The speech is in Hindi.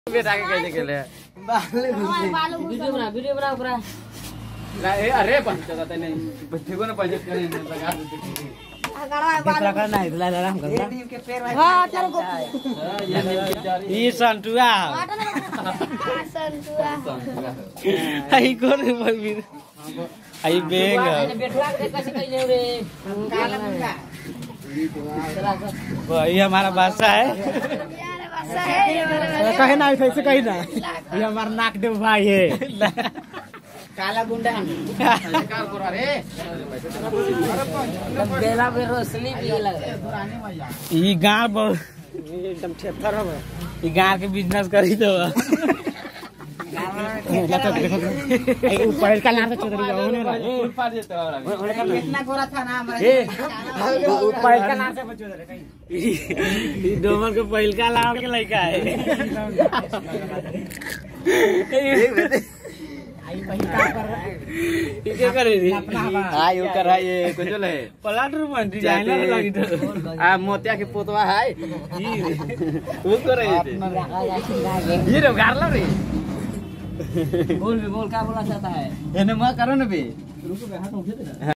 बेटा के कैसे खेले वीडियो बना पूरा अरे पंचायत आता नहीं बच्चे को ना पंचायत करें लगा देते दूसरा करना है इधर आराम कर हां चलो ये संतुआ संतुआ आई कौन भी आई बेंग बेटवा कैसे कइले रे काला मुंडा ये हमारा बादशाह है कहे ना ऐसे कही ना ये हमारा नाक देव भाई है काला गुंडा कार करा रे बेला पे रोशनी भी लग ये गांव बहुत एकदम ठेठर हो ये गांव के बिजनेस करी तो ऊपर का नाम तो चौधरी का होने रहा फुल फाड़ देता है कितना गोरा था ना हमारा ऊपर का नाम से चौधरी ये डोमर के पहिल का लाव के लड़का है ये क्या करे रे हां यो कर है ये कुछ ले प्लाट रूम डिजाइनर लगी तो आ मोतिया के पोतवा है वो करे ये रे गारला रे बोल क्या बोला चाहता है एने मा करो ना बे रुको हाथ उठे दे